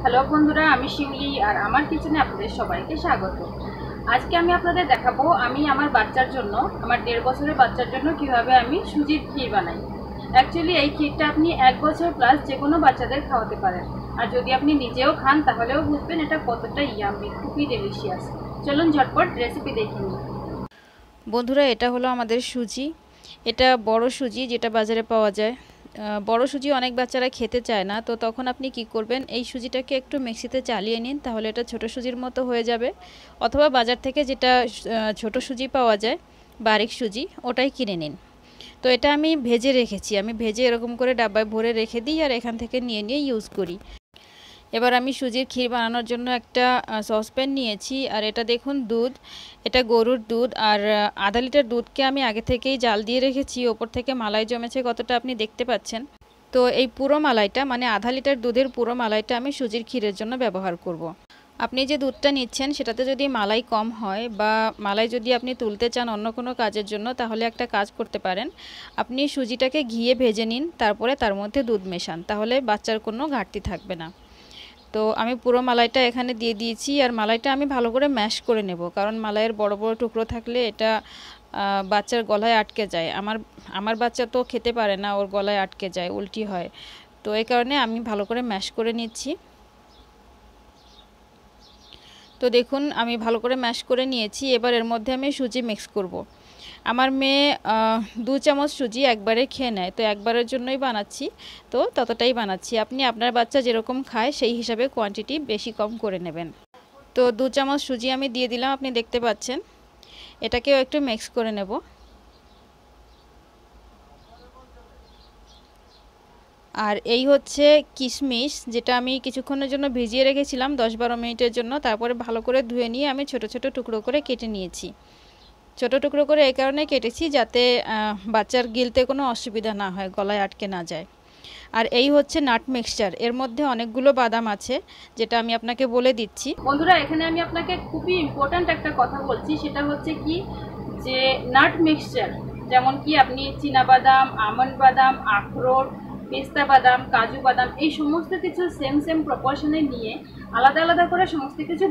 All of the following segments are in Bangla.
হ্যালো বন্ধুরা, আমি শিউলি আর আমার কিচেনে আপনাদের সবাইকে স্বাগত। আজকে আমি আপনাদের দেখাবো আমি আমার বাচ্চার জন্য, আমার 1.5 বছরের বাচ্চার জন্য কিভাবে আমি সুজির ক্ষীর বানাই। অ্যাকচুয়ালি এই ক্ষীরটা আপনি 1 বছর প্লাস যে কোনো বাচ্চাদের খাওয়াতে পারেন, আর যদি আপনি নিজেও খান তাহলেও বুঝবেন এটা কতটা ইয়াম্মি, খুবই ডেলিশিয়াস। চলুন ঝটপট রেসিপি দেখে নিই। বন্ধুরা, এটা হলো আমাদের সুজি। এটা বড় সুজি যেটা বাজারে পাওয়া যায়। বড় সুজি অনেক বাচ্চারা খেতে চায় না, তো তখন আপনি কি করবেন, এই সুজিটাকে একটু মিক্সিতে চালিয়ে নিন, তাহলে এটা ছোট সুজির মতো হয়ে যাবে। অথবা বাজার থেকে যেটা ছোট সুজি পাওয়া যায়, বারিক সুজি, ওটাই কিনে নিন। তো এটা আমি ভেজে রেখেছি, আমি ভেজে এরকম করে ডাব্বায় ভরে রেখে দিই আর এখান থেকে নিয়ে নিয়ে ইউজ করি। এবার আমি সুজির ক্ষীর বানানোর জন্য একটা সসপ্যান নিয়েছি, আর এটা দেখুন দুধ, এটা গরুর দুধ, আর আধা লিটার দুধকে আমি আগে থেকেই জাল দিয়ে রেখেছি। ওপর থেকে মালাই জমেছে কতটা আপনি দেখতে পাচ্ছেন। তো এই পুরো মালাইটা, মানে আধা লিটার দুধের পুরো মালাইটা আমি সুজির ক্ষীরের জন্য ব্যবহার করব। আপনি যে দুধটা নিচ্ছেন সেটাতে যদি মালাই কম হয় বা মালাই যদি আপনি তুলতে চান অন্য কোনো কাজের জন্য, তাহলে একটা কাজ করতে পারেন, আপনি সুজিটাকে ঘিয়ে ভেজে নিন, তারপরে তার মধ্যে দুধ মেশান, তাহলে বাচ্চার কোনো ঘাটতি থাকবে না। তো আমি পুরো মালাইটা এখানে দিয়ে দিয়েছি, আর মালাইটা আমি ভালো করে ম্যাশ করে নেব, কারণ মালাইয়ের বড় বড় টুকরো থাকলে এটা বাচ্চার গলায় আটকে যায়। আমার বাচ্চা তো খেতে পারে না, ওর গলায় আটকে যায়, উল্টি হয়। তো এই কারণে আমি ভালো করে ম্যাশ করে নিচ্ছি। তো দেখুন আমি ভালো করে ম্যাশ করে নিয়েছি। এবার এর মধ্যে আমি সুজি মিক্স করব। আমার মেয়ে 2 চামচ সুজি একবারে খেয়ে নেয়, তো একবারের জন্যই বানাচ্ছি, তো ততটাই বানাচ্ছি। আপনি আপনার বাচ্চা যেরকম খায় সেই হিসাবে কোয়ান্টিটি বেশি কম করে নেবেন। তো 2 চামচ সুজি আমি দিয়ে দিলাম, আপনি দেখতে পাচ্ছেন। এটাকেও একটু মিক্স করে নেব। আর এই হচ্ছে কিশমিশ, যেটা আমি কিছুক্ষণের জন্য ভিজিয়ে রেখেছিলাম 10-12 মিনিটের জন্য, তারপরে ভালো করে ধুয়ে নিয়ে আমি ছোট ছোট টুকরো করে কেটে নিয়েছি। ছোট টুকরো করে এই কারণে কেটেছি যাতে বাচ্চার গিলতে কোনো অসুবিধা না হয়, গলায় আটকে না যায়। আর এই হচ্ছে নাট মিক্সচার, এর মধ্যে অনেকগুলো বাদাম আছে, যেটা আমি আপনাকে বলে দিচ্ছি। বন্ধুরা, এখানে আমি আপনাকে খুবই ইম্পর্ট্যান্ট একটা কথা বলছি, সেটা হচ্ছে কি যে নাট মিক্সচার, যেমন কি আপনি চীনাবাদাম, আমন্ড বাদাম, আখরোট, পেস্তা বাদাম, কাজু বাদাম, এই সমস্ত কিছু সেম সেম প্রপোর্শনে নিয়ে আলাদা আলাদা করে সমস্ত কিছু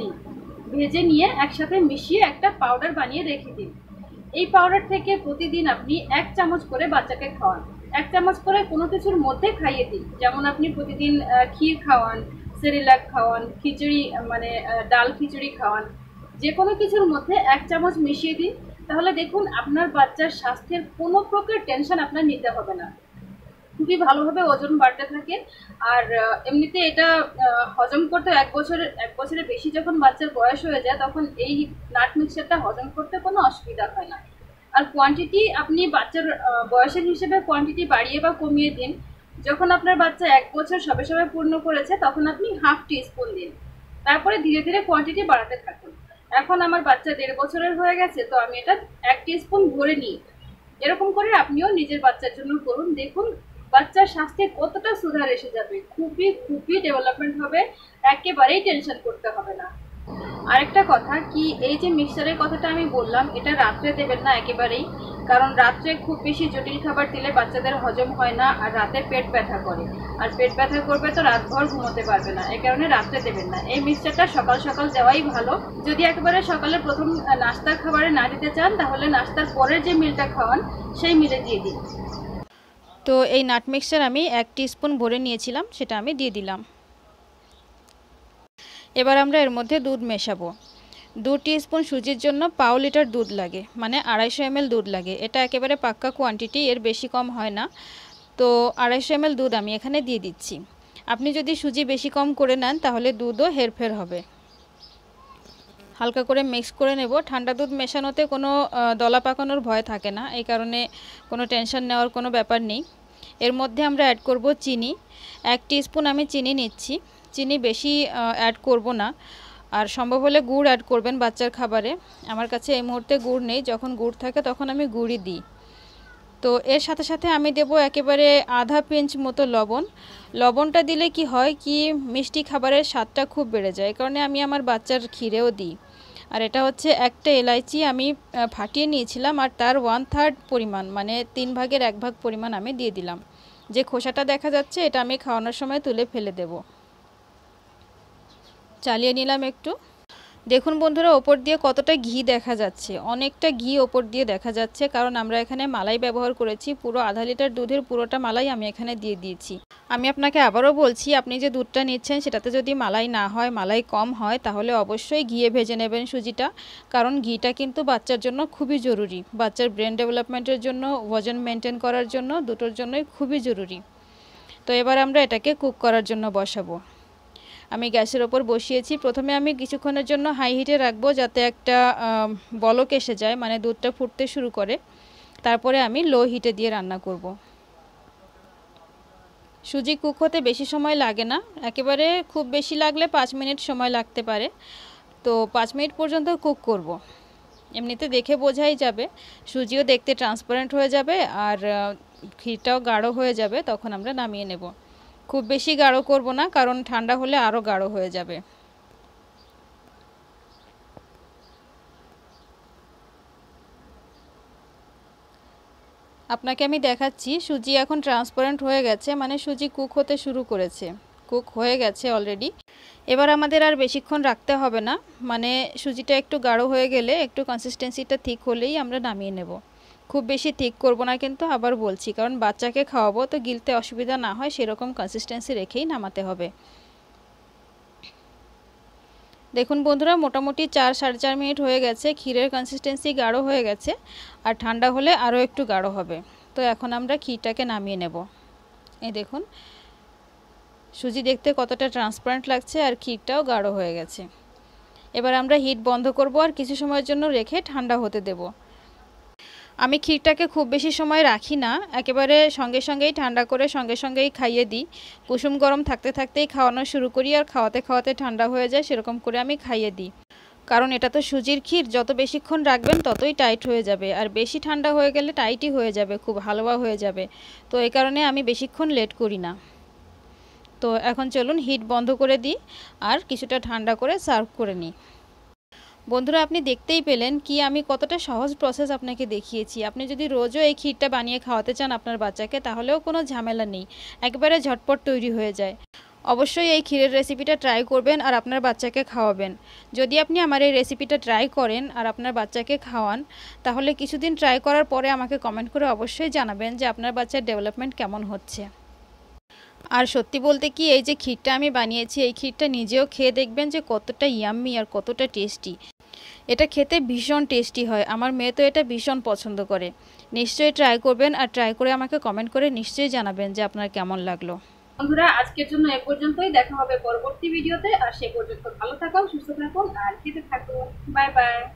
ভেজে নিয়ে একসাথে মিশিয়ে একটা পাউডার বানিয়ে রেখে দিন। এই পাউডার থেকে প্রতিদিন আপনি 1 চামচ করে বাচ্চাকে খাওয়ান। 1 চামচ করে কোনো কিছুর মধ্যে খাইয়ে দিন, যেমন আপনি প্রতিদিন ক্ষীর খাওয়ান, সেরিলাক খাওয়ান, খিচুড়ি মানে ডাল খিচুড়ি খাওয়ান, যে কোনো কিছুর মধ্যে 1 চামচ মিশিয়ে দিন। তাহলে দেখুন আপনার বাচ্চার স্বাস্থ্যের কোনো প্রকার টেনশন আপনার নিতে হবে না, খুবই ভালোভাবে ওজন বাড়তে থাকে। আর এমনিতে এটা হজম করতে 1 বছরের বেশি যখন বাচ্চার বয়স হয়ে যায়, তখন এই নাট মিক্সচারটা হজম করতে কোনো অসুবিধা হয় না। আর কোয়ান্টিটি আপনি বাচ্চার বয়সের হিসেবে কোয়ান্টিটি বাড়িয়ে বা কমিয়ে দিন। যখন আপনার বাচ্চা 1 বছর সবে সবে পূর্ণ করেছে, তখন আপনি ½ টিস্পুন দিন, তারপরে ধীরে ধীরে কোয়ান্টিটি বাড়াতে থাকুন। এখন আমার বাচ্চা 1.5 বছরের হয়ে গেছে, তো আমি এটা 1 টিস্পুন ভরে নিই। এরকম করে আপনিও নিজের বাচ্চার জন্য করুন, দেখুন বাচ্চার স্বাস্থ্যে কতটা সুধার এসে যাবে, খুবই খুবই ডেভেলপমেন্ট হবে, একেবারেই টেনশন করতে হবে না। আরেকটা কথা কি, এই যে মিক্সচারের কথাটা আমি বললাম, এটা রাত্রে দেবেন না একেবারেই, কারণ রাত্রে খুব বেশি জটিল খাবার দিলে বাচ্চাদের হজম হয় না, আর রাতে পেট ব্যথা করে, আর পেট ব্যথা করবে তো রাতভর ঘুমোতে পারবে না। এই কারণে রাত্রে দেবেন না। এই মিক্সচারটা সকাল সকাল দেওয়াই ভালো। যদি একেবারে সকালে প্রথম নাস্তার খাবারে না দিতে চান, তাহলে নাস্তার পরে যে মিলটা খাওয়ান সেই মিলে দিয়ে দিন। তো এই নাট মিক্সচার আমি 1 টিস্পুন ভরে নিয়েছিলাম, সেটা আমি দিয়ে দিলাম। এবার আমরা এর মধ্যে দুধ মেশাবো। 2 টিস্পুন সুজির জন্য 1/2 লিটার দুধ লাগে, মানে 250 ml দুধ লাগে। এটা একেবারে পাক্কা কোয়ান্টিটি, এর বেশি কম হয় না। তো 250 ml দুধ আমি এখানে দিয়ে দিচ্ছি। আপনি যদি সুজি বেশি কম করে নেন তাহলে দুধও হেরফের হবে। হালকা করে মিক্স করে নেব। ঠান্ডা দুধ মেশানোতে কোনো দলা পাকানোর ভয় থাকে না, এই কারণে কোনো টেনশন নেওয়ার কোনো ব্যাপার নেই। এর মধ্যে আমরা অ্যাড করব চিনি। 1 টিস্পুন আমি চিনি নিচ্ছি, চিনি বেশি অ্যাড করব না। আর সম্ভব হলে গুড় অ্যাড করবেন বাচ্চার খাবারে। আমার কাছে এই মুহূর্তে গুড় নেই, যখন গুড় থাকে তখন আমি গুড়ই দিই। তো এর সাথে সাথে আমি দেব একেবারে আধা পিঞ্চ মতো লবণ। লবণটা দিলে কি হয় কি, মিষ্টি খাবারের স্বাদটা খুব বেড়ে যায়, এই কারণে আমি আমার বাচ্চার ক্ষীরেও দিই। আর এটা হচ্ছে একটা এলাইচি আমি ফাটিয়ে নিয়েছিলাম, আর তার 1/3 পরিমাণ, মানে 3 ভাগের 1 ভাগ পরিমাণ আমি দিয়ে দিলাম। যে খোসাটা দেখা যাচ্ছে এটা আমি খাওয়ানোর সময় তুলে ফেলে দেব। চালিয়ে নিলাম একটু। দেখুন বন্ধুরা, ওপর দিয়ে কতটা ঘি দেখা যাচ্ছে, অনেকটা ঘি ওপর দিয়ে দেখা যাচ্ছে, কারণ আমরা এখানে মালাই ব্যবহার করেছি। পুরো আধা লিটার দুধের পুরোটা মালাই আমি এখানে দিয়ে দিয়েছি। আমি আপনাকে আবারও বলছি, আপনি যে দুধটা নিচ্ছেন সেটাতে যদি মালাই না হয়, মালাই কম হয়, তাহলে অবশ্যই ঘিয়ে ভেজে নেবেন সুজিটা, কারণ ঘিটা কিন্তু বাচ্চার জন্য খুবই জরুরি। বাচ্চার ব্রেন ডেভেলপমেন্টের জন্য, ওজন মেনটেন করার জন্য, দুটোর জন্যই খুবই জরুরি। তো এবার আমরা এটাকে কুক করার জন্য বসাবো। আমি গ্যাসের ওপর বসিয়েছি। প্রথমে আমি কিছুক্ষণের জন্য হাই হিটে রাখবো, যাতে একটা বলক এসে যায়, মানে দুধটা ফুটতে শুরু করে। তারপরে আমি লো হিটে দিয়ে রান্না করব। সুজি কুক হতে বেশি সময় লাগে না, একেবারে খুব বেশি লাগলে 5 মিনিট সময় লাগতে পারে। তো 5 মিনিট পর্যন্ত কুক করব। এমনিতে দেখে বোঝাই যাবে, সুজিও দেখতে ট্রান্সপারেন্ট হয়ে যাবে আর ক্ষীরটাও গাঢ় হয়ে যাবে। তখন আমরা নামিয়ে নেব। খুব বেশি গাঢ় করব না, কারণ ঠান্ডা হলে আরও গাঢ় হয়ে যাবে। আপনাকে আমি দেখাচ্ছি, সুজি এখন ট্রান্সপারেন্ট হয়ে গেছে, মানে সুজি কুক হতে শুরু করেছে, কুক হয়ে গেছে অলরেডি। এবার আমাদের আর বেশিক্ষণ রাখতে হবে না, মানে সুজিটা একটু গাঢ় হয়ে গেলে, একটু কনসিস্টেন্সিটা ঠিক হলেই আমরা নামিয়ে নেব। খুব বেশি ঠিক করব না কিন্তু, আবার বলছি, কারণ বাচ্চাকে খাওয়াবো, তো গিলতে অসুবিধা না হয় সেরকম কনসিস্টেন্সি রেখেই নামাতে হবে। দেখুন বন্ধুরা, মোটামুটি 4-4.5 মিনিট হয়ে গেছে, ক্ষীরের কনসিস্টেন্সি গাঢ় হয়ে গেছে, আর ঠান্ডা হলে আরও একটু গাঢ় হবে। তো এখন আমরা ক্ষীরটাকে নামিয়ে নেব। এই দেখুন, সুজি দেখতে কতটা ট্রান্সপারেন্ট লাগছে, আর ক্ষীরটাও গাঢ় হয়ে গেছে। এবার আমরা হিট বন্ধ করব আর কিছু সময়ের জন্য রেখে ঠান্ডা হতে দেব। আমি ক্ষীরটাকে খুব বেশি সময় রাখি না, একেবারে সঙ্গে সঙ্গেই ঠান্ডা করে সঙ্গে সঙ্গেই খাইয়ে দিই। কুসুম গরম থাকতে থাকতেই খাওয়ানো শুরু করি, আর খাওয়াতে খাওয়াতে ঠান্ডা হয়ে যায়, সেরকম করে আমি খাইয়ে দিই। কারণ এটা তো সুজির ক্ষীর, যত বেশিক্ষণ রাখবেন ততই টাইট হয়ে যাবে, আর বেশি ঠান্ডা হয়ে গেলে টাইটই হয়ে যাবে, খুব হালুয়া হয়ে যাবে। তো এই কারণে আমি বেশিক্ষণ লেট করি না। তো এখন চলুন হিট বন্ধ করে দিই আর কিছুটা ঠান্ডা করে সার্ভ করে নিই। বন্ধুরা, আপনি দেখতেই পেলেন কি আমি কতটা সহজ প্রসেস আপনাকে দেখিয়েছি। আপনি যদি রোজও এই ক্ষীরটা বানিয়ে খাওয়াতে চান আপনার বাচ্চাকে, তাহলেও কোনো ঝামেলা নেই, একেবারে ঝটপট তৈরি হয়ে যায়। অবশ্যই এই ক্ষীরের রেসিপিটা ট্রাই করবেন আর আপনার বাচ্চাকে খাওয়াবেন। যদি আপনি আমার এই রেসিপিটা ট্রাই করেন আর আপনার বাচ্চাকে খাওয়ান, তাহলে কিছুদিন ট্রাই করার পরে আমাকে কমেন্ট করে অবশ্যই জানাবেন যে আপনার বাচ্চার ডেভেলপমেন্ট কেমন হচ্ছে। আর সত্যি বলতে কি, এই যে ক্ষীরটা আমি বানিয়েছি, এই ক্ষীরটা নিজেও খেয়ে দেখবেন যে কতটা ইয়াম্মি আর কতটা টেস্টি। এটা খেতে ভীষণ টেস্টি হয়, আমার মেয়ে তো এটা ভীষণ পছন্দ করে। নিশ্চয়ই ট্রাই করবেন, আর ট্রাই করে আমাকে কমেন্ট করে নিশ্চয়ই জানাবেন যে আপনার কেমন লাগলো। বন্ধুরা, আজকের জন্য এ পর্যন্তই, দেখা হবে পরবর্তী ভিডিওতে। আর সে পর্যন্ত ভালো থাকুন, সুস্থ থাকুন আর খেতে থাকুন। Bye by.